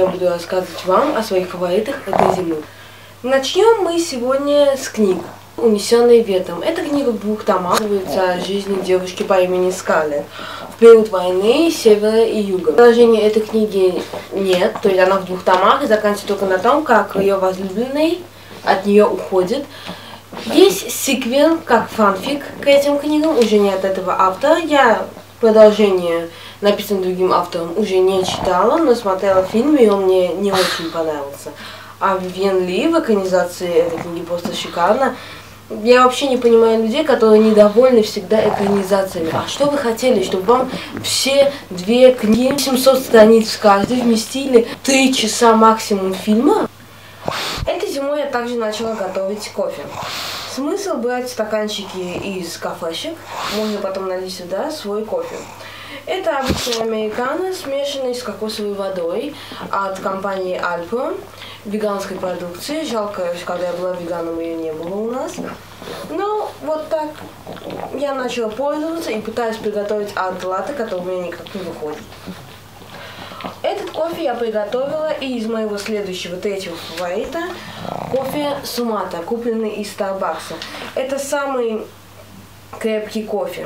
буду рассказывать вам о своих фаворитах этой зимы. Начнем мы сегодня с книг «Унесенные ветром». Эта книга в 2 томах рассказывается о жизни девушки по имени Скарлетт в период войны севера и юга. Продолжения этой книги нет, то есть она в 2 томах и заканчивается только на том, как ее возлюбленный от нее уходит. Есть сиквел, как фанфик к этим книгам, уже не от этого автора. Я продолжение, написанное другим автором, уже не читала, но смотрела фильм, и он мне не очень понравился. А Вивьен Ли в экранизации этой книги просто шикарно. Я вообще не понимаю людей, которые недовольны всегда экранизациями. А что вы хотели, чтобы вам все 2 книги, 700 страниц каждой, вместили 3 часа максимум фильма? Этой зимой я также начала готовить кофе. Смысл брать стаканчики из кафешек, можно потом налить сюда свой кофе. Это обычный американо, смешанный с кокосовой водой от компании Alpro, веганской продукции. Жалко, когда я была веганом, ее не было у нас. Но вот так я начала пользоваться и пытаюсь приготовить арт-латте, который у меня никак не выходит. Этот кофе я приготовила из моего следующего, 3-го фаворита, кофе Сумата, купленный из Starbucks. Это самый крепкий кофе,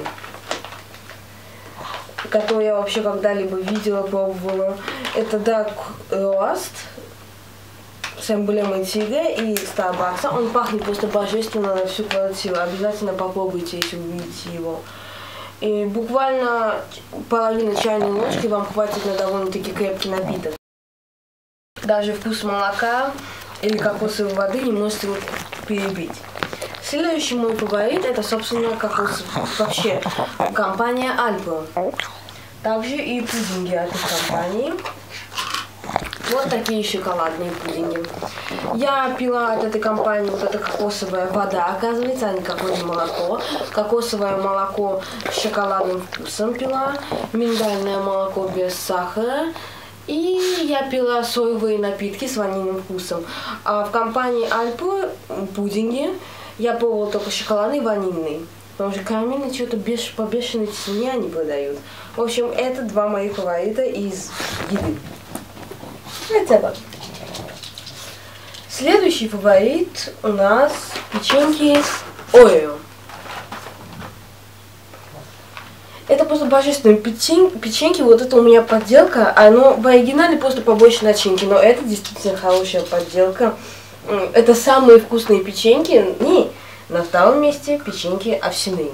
который я вообще когда-либо видела, пробовала. Это Dark Roast с эмблемой тигра и Starbucks. Он пахнет просто божественно на всю квартиру. Обязательно попробуйте, если увидите его. И буквально половина чайной ложки вам хватит на довольно-таки крепкий напиток. Даже вкус молока или кокосовой воды не может его перебить. Следующий мой фаворит — это, собственно, вообще компания Alpro. Также и пудинги от их компании. Вот такие шоколадные пудинги. Я пила от этой компании вот эта кокосовая вода, оказывается, а не какое-то молоко. Кокосовое молоко с шоколадным вкусом пила, миндальное молоко без сахара. И я пила соевые напитки с ванильным вкусом. А в компании Alpro пудинги я пробовала только шоколадный и ванильный. Потому что карамельный что-то по бешеной цене они продают. В общем, это 2 моих фаворита из еды. Это. Следующий фаворит у нас печеньки Орео. Это просто божественные печеньки. Вот это у меня подделка. Оно в оригинале просто побольше начинки, но это действительно хорошая подделка. Это самые вкусные печеньки. И на 2-м месте печеньки овсяные.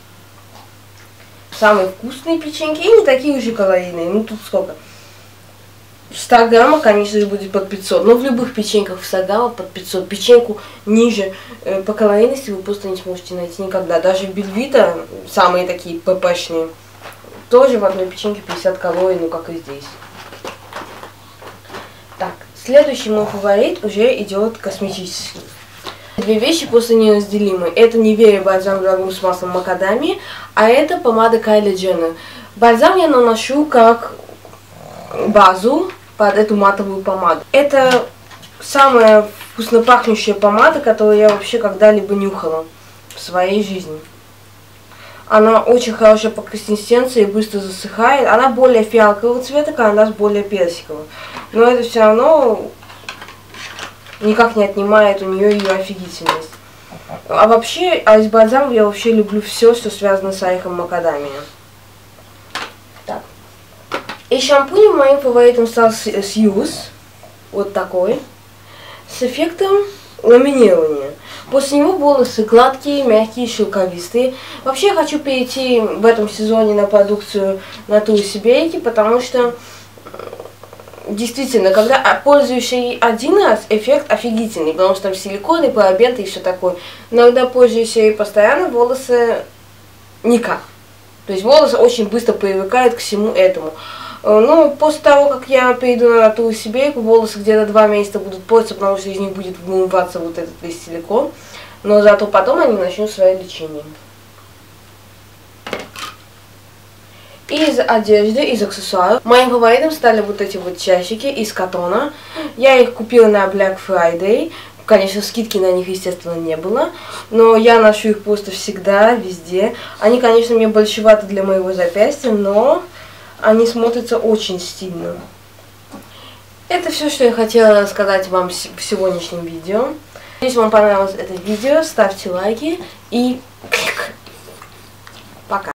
Самые вкусные печеньки и не такие уже калорийные. Ну тут сколько? 100 граммов, конечно же, будет под 500, но в любых печеньках в 100 граммов под 500. Печеньку ниже по калорийности вы просто не сможете найти никогда. Даже в Бельвита, самые такие ППшные, тоже в одной печеньке 50 калорий, ну как и здесь. Так, следующий мой фаворит уже идет косметический. 2 вещи просто неразделимы. Это Nivea бальзам для губ с маслом макадамии, а это помада Kylie Jenner. Бальзам я наношу как базу под эту матовую помаду. Это самая вкусно пахнущая помада, которую я вообще когда-либо нюхала в своей жизни. Она очень хорошая по консистенции, быстро засыхает. Она более фиалкового цвета, а более персикового. Но это все равно никак не отнимает у нее ее офигительность. А вообще, из бальзамов я вообще люблю все, что связано с орехом макадамия. И шампунь моим фаворитом стал Сьюз, вот такой, с эффектом ламинирования. После него волосы гладкие, мягкие, шелковистые. Вообще я хочу перейти в этом сезоне на продукцию Natura Siberica, потому что действительно, когда пользуешься ей один раз, эффект офигительный, потому что там силиконы, парабенты и все такое. Но когда пользуешься ей постоянно, волосы никак. То есть волосы очень быстро привыкают к всему этому. Ну, после того, как я перейду на Natura Siberica, волосы где-то 2 месяца будут портиться, потому что из них будет вымываться вот этот весь силикон. Но зато потом они начнут свое лечение. Из одежды, из аксессуаров моим фаворитом стали вот эти вот часики из катона. Я их купила на Black Friday. Конечно, скидки на них, естественно, не было. Но я ношу их просто всегда, везде. Они, конечно, мне большеваты для моего запястья, но они смотрятся очень стильно. Это все, что я хотела сказать вам в сегодняшнем видео. Если вам понравилось это видео, ставьте лайки и пока.